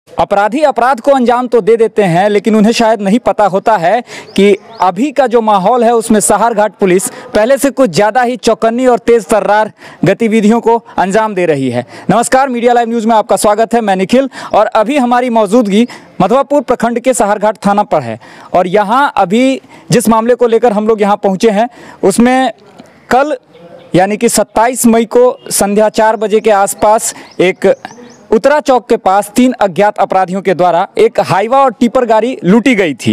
अपराधी अपराध को अंजाम तो दे देते हैं, लेकिन उन्हें शायद नहीं पता होता है कि अभी का जो माहौल है उसमें सहारघाट पुलिस पहले से कुछ ज़्यादा ही चौकन्नी और तेज तर्रार गतिविधियों को अंजाम दे रही है। नमस्कार, मीडिया लाइव न्यूज़ में आपका स्वागत है। मैं निखिल और अभी हमारी मौजूदगी मधवापुर प्रखंड के सहारघाट थाना पर है और यहाँ अभी जिस मामले को लेकर हम लोग यहाँ पहुँचे हैं उसमें कल यानी कि 27 मई को संध्या 4 बजे के आसपास एक उत्तरा चौक के पास 3 अज्ञात अपराधियों के द्वारा एक हाईवा और टिपर गाड़ी लूटी गई थी।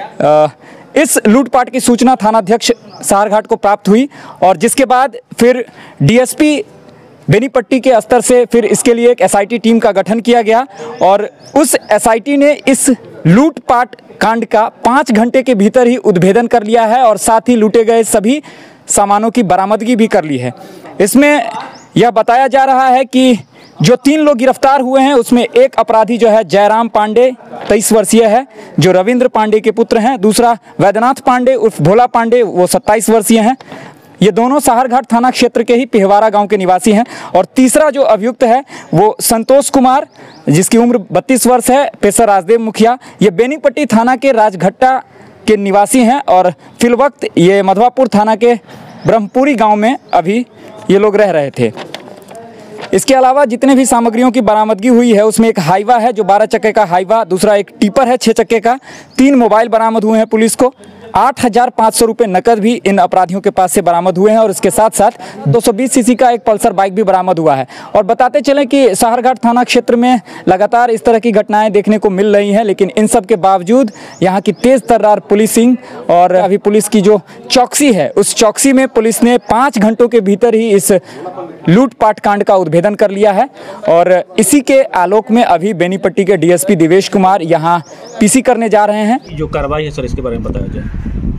इस लूटपाट की सूचना थानाध्यक्ष सहारघाट को प्राप्त हुई और जिसके बाद फिर डीएसपी बेनीपट्टी के स्तर से फिर इसके लिए एक एसआईटी टीम का गठन किया गया और उस एसआईटी ने इस लूटपाट कांड का 5 घंटे के भीतर ही उद्भेदन कर लिया है और साथ ही लूटे गए सभी सामानों की बरामदगी भी कर ली है। इसमें यह बताया जा रहा है कि जो 3 लोग गिरफ्तार हुए हैं उसमें एक अपराधी जो है जयराम पांडे 23 वर्षीय है, जो रविंद्र पांडे के पुत्र हैं। दूसरा वैद्यनाथ पांडे उर्फ भोला पांडे, वो 27 वर्षीय हैं। ये दोनों सहारघाट थाना क्षेत्र के ही पिहवारा गांव के निवासी हैं। और तीसरा जो अभियुक्त है वो संतोष कुमार, जिसकी उम्र 32 वर्ष है, पेशा राजदेव मुखिया। ये बेनीपट्टी थाना के राजघट्टा के निवासी हैं और फिलवक्त ये मधवापुर थाना के ब्रह्मपुरी गाँव में अभी ये लोग रह रहे थे। इसके अलावा जितने भी सामग्रियों की बरामदगी हुई है उसमें एक हाईवा है जो 12 चक्के का हाईवा, दूसरा एक टिपर है 6 चक्के का, 3 मोबाइल बरामद हुए हैं पुलिस को, 8,500 रुपये नकद भी इन अपराधियों के पास से बरामद हुए हैं और इसके साथ साथ 220 सीसी का एक पल्सर बाइक भी बरामद हुआ है। और बताते चलें कि सहारघाट थाना क्षेत्र में लगातार इस तरह की घटनाएं देखने को मिल रही हैं, लेकिन इन सब के बावजूद यहाँ की तेज़ तर्रार पुलिसिंग और अभी पुलिस की जो चौकसी है उस चौकसी में पुलिस ने 5 घंटों के भीतर ही इस लूटपाट कांड का उद्भेदन कर लिया है। और इसी के आलोक में अभी बेनीपट्टी के डीएसपी दिवेश कुमार यहाँ पीसी करने जा रहे हैं। जो कार्रवाई है सर इसके बारे में बताया जाए।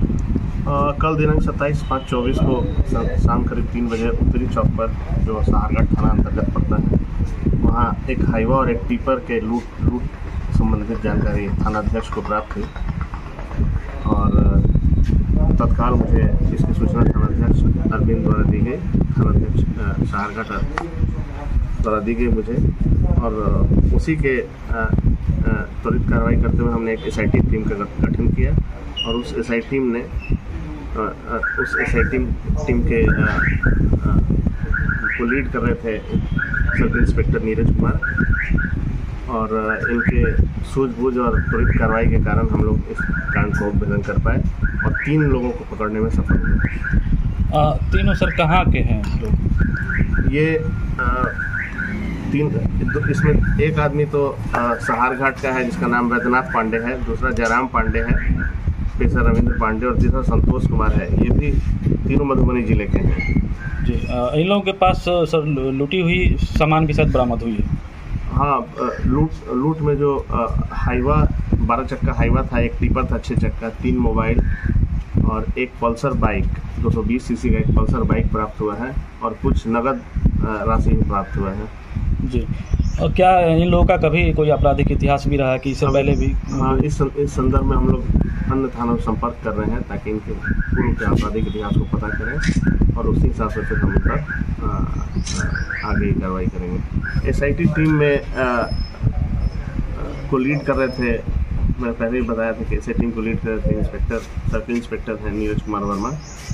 कल दिनांक 27/5/24 को शाम करीब 3 बजे उत्तरी चौक पर जो सहारघाट थाना अंतर्गत पड़ता है वहाँ एक हाईवा और एक टिपर के लूट संबंधित जानकारी थानाध्यक्ष को प्राप्त हुई और तत्काल मुझे इसकी सूचना थानाध्यक्ष अरविंद द्वारा दी गई, थानाध्यक्ष सहारघाट द्वारा दी गई मुझे। और उसी के त्वरित कार्रवाई करते हुए हमने एक एसआईटी टीम का गठन किया और उस एसआईटी टीम ने टीम के को लीड कर रहे थे सब इंस्पेक्टर नीरज कुमार और इनके सूझबूझ और त्वरित कार्रवाई के कारण हम लोग इस कांड को उद्भेदन कर पाए और 3 लोगों को पकड़ने में सफल हुए। तीनों सर कहाँ के हैं लोग? ये 3 इसमें एक आदमी तो सहारघाट का है जिसका नाम वैद्यनाथ पांडे है, दूसरा जयराम पांडे है, पेशा रविंद्र पांडे और तीसरा संतोष कुमार है। ये भी तीनों मधुबनी जिले के हैं जी। इन लोगों के पास सर लूटी हुई सामान के साथ बरामद हुई है? हाँ, लूट में जो हाईवा 12 चक्का हाईवा था, एक टिपर था 6 चक्का, 3 मोबाइल और एक पल्सर बाइक 220 सीसी का एक पल्सर बाइक प्राप्त हुआ है और कुछ नगद राशि भी प्राप्त हुआ है जी। और क्या इन लोगों का कभी कोई आपराधिक इतिहास भी रहा है कि इससे पहले भी? हाँ, इस संदर्भ में हम लोग अन्य थानों से संपर्क कर रहे हैं ताकि इनके पूर्व के आपराधिक इतिहास को पता करें और उसी हिसाब से फिर हम उन पर आगे की कार्रवाई करेंगे। एसआईटी टीम में को लीड कर रहे थे, मैं पहले ही बताया था कि एसआईटी टीम को लीड कर रहे थे सर्किल इंस्पेक्टर हैं नीरज कुमार वर्मा,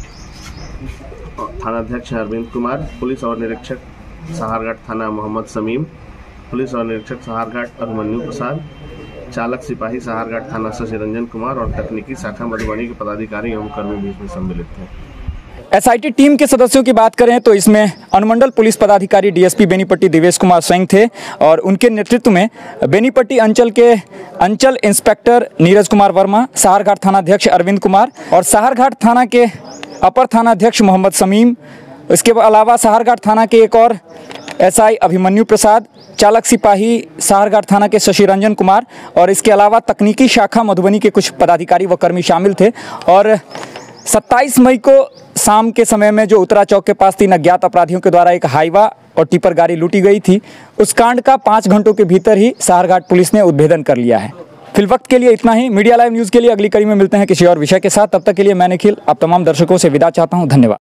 थानाध्यक्ष अरविंद कुमार, पुलिस और निरीक्षक सहारघाट थाना मोहम्मद समीम, पुलिस और निरीक्षक सहारघाट अभिमन्यु प्रसाद, चालक सिपाही सहारघाट थाना शशि रंजन कुमार और तकनीकी शाखा मधुबनी के पदाधिकारी एवं कर्मी भी इसमें सम्मिलित थे। एसआईटी टीम के सदस्यों की बात करें तो इसमें अनुमंडल पुलिस पदाधिकारी डीएसपी बेनीपट्टी दिवेश कुमार स्वयं थे और उनके नेतृत्व में बेनीपट्टी अंचल के अंचल इंस्पेक्टर नीरज कुमार वर्मा, सहारघाट थानाध्यक्ष अरविंद कुमार और सहारघाट थाना के अपर थानाध्यक्ष मोहम्मद समीम, इसके अलावा सहारघाट थाना के एक और एसआई अभिमन्यु प्रसाद, चालक सिपाही सहारघाट थाना के शशि रंजन कुमार और इसके अलावा तकनीकी शाखा मधुबनी के कुछ पदाधिकारी व कर्मी शामिल थे। और 27 मई को शाम के समय में जो उत्तरा चौक के पास 3 अज्ञात अपराधियों के द्वारा एक हाईवा और टिपर गाड़ी लूटी गई थी, उस कांड का 5 घंटों के भीतर ही सहारघाट पुलिस ने उद्भेदन कर लिया है। फिलवक्त के लिए इतना ही। मीडिया लाइव न्यूज़ के लिए अगली कड़ी में मिलते हैं किसी और विषय के साथ। तब तक के लिए मैं निखिल आप तमाम दर्शकों से विदा चाहता हूँ। धन्यवाद।